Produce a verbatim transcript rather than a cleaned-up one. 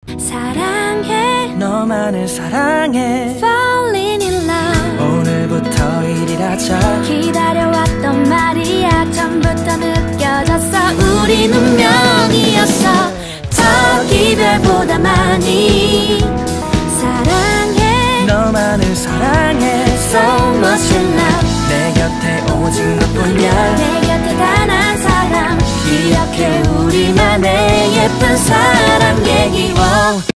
사랑해 너만을 사랑해 Falling in love 오늘부터 일이라자 기다려왔던 말이야 처음부터 느껴졌어 우린 운명이었어 더 이별보다 많이 사랑해 너만을 사랑해 So much in love 내 곁에 오직 너뿐이야 내 곁에 단 한 사람 기억해 우리만의 예쁜 사랑 얘기